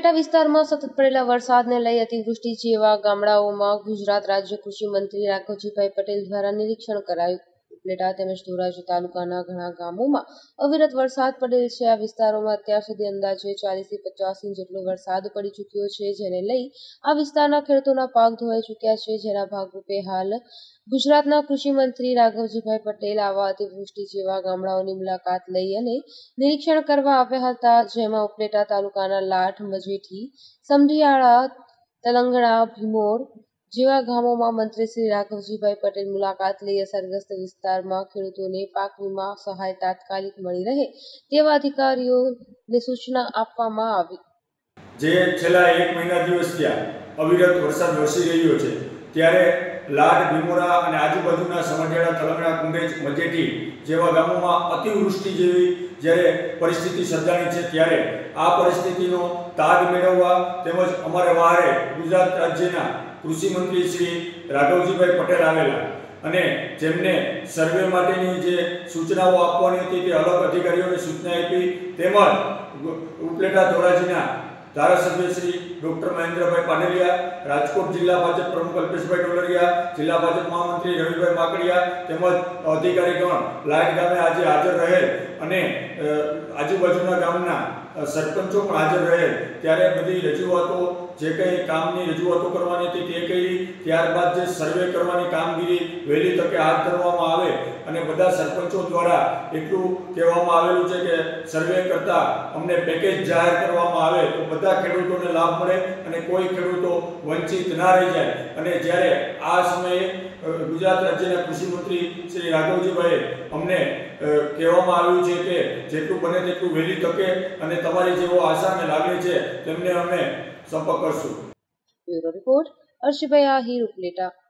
ઉપલેટા વિસ્તારમાં સતત પડેલા વરસાદને લઈ અતિવૃષ્ટિ જેવા ગામડાઓમાં ગુજરાત રાજ્ય કૃષિ મંત્રી રાઘવજીભાઈ પટેલ દ્વારા નિરીક્ષણ કરાયું। ઉપલેટા તેમજ ધોરાજી તાલુકાના ઘણા ગામોમાં અવિરત વરસાદ પડેલ છે। આ વિસ્તારોમાં અત્યાર સુધી અંદાજે 40 થી 50 ઇંચ જેટલો વરસાદ પડી ચૂક્યો છે, જેને લઈ આ વિસ્તારના ખેડૂતોના પાક ધોવાઈ ચૂક્યા છે। જેના ભાગરૂપે હાલ ગુજરાતના કૃષિ મંત્રી રાઘવજીભાઈ પટેલ આવા અતિવૃષ્ટિ જેવા ગામડાઓની મુલાકાત લઈ અને નિરીક્ષણ કરવા આવ્યા હતા, જેમાં ઉપલેટા તાલુકાના લાઠ, મજેઠી, સમઢિયાળા, તલંગણા, ભીમોર જેવા ગામોમાં મંત્રી શ્રી રાઘવજીભાઈ પટેલ મુલાકાત લઈ અસરગ્રસ્ત વિસ્તારમાં ખેડૂતોને પાક વીમા સહાય તાત્કાલિક મળી રહે તેવા અધિકારીઓને સૂચના આપવામાં આવી। જે છેલ્લા 1 મહિના દિવસ થયા અવિરત વરસાદ વરસી રહ્યો છે, ત્યારે લાઠ, ભીમોરા અને આજુબાજુના સમઢિયાળા, તલંગણા, કુંડેજ, મજેઠી જેવા ગામોમાં અતિવૃષ્ટિ જેવી જ્યારે પરિસ્થિતિ સર્જાણી છે, ત્યારે આ પરિસ્થિતિનો તાગ મેળવવા તેમજ અમારે વારે ગુજરાત રાજ્યના કૃષિ મંત્રી શ્રી રાઘવજીભાઈ પટેલ આવેલા અને જેમને સર્વે માટેની જે સૂચનાઓ આપવાની હતી તે અલગ અધિકારીઓને સૂચના આપી, તેમજ ઉપલેટા ધોરાજીના ધારાસભ્ય શ્રી ડૉક્ટર મહેન્દ્રભાઈ પાડલિયા, રાજકોટ જિલ્લા ભાજપ પ્રમુખ અલ્પેશભાઈ ડોલરિયા, જિલ્લા ભાજપ મહામંત્રી રવિભાઈ માકડિયા તેમજ અધિકારીગણ લાઠ ગામે આજે હાજર રહેલ અને આજુબાજુના ગામના સરપંચો પણ હાજર રહેલ। ત્યારે બધી રજૂઆતો જે કંઈ કામની રજૂઆતો કરવાની હતી તે કરી, ત્યારબાદ જે સર્વે કરવાની કામગીરી વહેલી તકે હાથ ધરવામાં આવે અને બધા સરપંચો દ્વારા એટલું કહેવામાં આવેલું છે કે સર્વે કરતાં અમને પેકેજ જાહેર કરવામાં આવે તો બધા ખેડૂતોને લાભ મળે અને કોઈ ખેડૂતો વંચિત ના રહી જાય। અને જ્યારે આ સમયે ગુજરાત રાજ્યના કૃષિ મંત્રી શ્રી રાઘવજીભાઈએ અમને કહેવામાં આવ્યું છે કે જેટલું બને તેટલું વહેલી તકે અને તમારી જેવો આશા અને લાગણી છે તેમને અમે સંપર્ક કરશું। Bureau report, Arshbhai Ahir, Upleta.